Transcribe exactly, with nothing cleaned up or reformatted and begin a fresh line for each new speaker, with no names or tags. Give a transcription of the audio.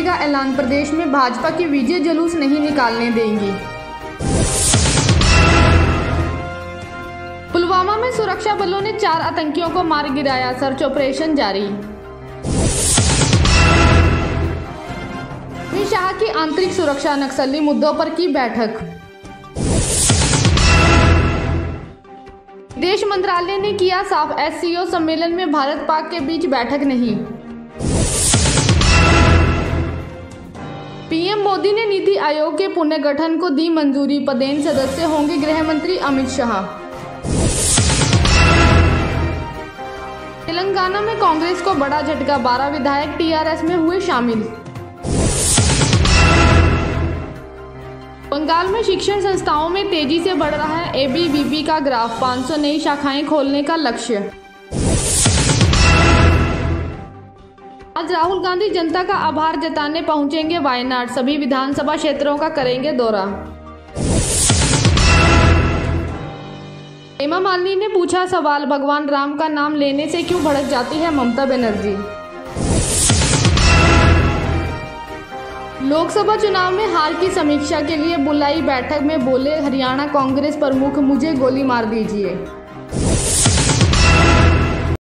करेगा ऐलान, प्रदेश में भाजपा की विजय जुलूस नहीं निकालने देंगी। पुलवामा में सुरक्षा बलों ने चार आतंकियों को मार गिराया, सर्च ऑपरेशन जारी। अमित शाह की आंतरिक सुरक्षा, नक्सली मुद्दों पर की बैठक। विदेश मंत्रालय ने किया साफ, एस सी ओ सम्मेलन में भारत पाक के बीच बैठक नहीं। पीएम मोदी ने नीति आयोग के पुनर्गठन को दी मंजूरी, पदेन सदस्य होंगे गृह मंत्री अमित शाह। तेलंगाना में कांग्रेस को बड़ा झटका, बारह विधायक टीआरएस में हुए शामिल। बंगाल में शिक्षण संस्थाओं में तेजी से बढ़ रहा है ए बी वी पी का ग्राफ, पाँच सौ नई शाखाएं खोलने का लक्ष्य। आज राहुल गांधी जनता का आभार जताने पहुंचेंगे वायनाड, सभी विधानसभा क्षेत्रों का करेंगे दौरा। हेमा मालिनी ने पूछा सवाल, भगवान राम का नाम लेने से क्यों भड़क जाती है ममता बनर्जी। लोकसभा चुनाव में हार की समीक्षा के लिए बुलाई बैठक में बोले हरियाणा कांग्रेस प्रमुख, मुझे गोली मार दीजिए।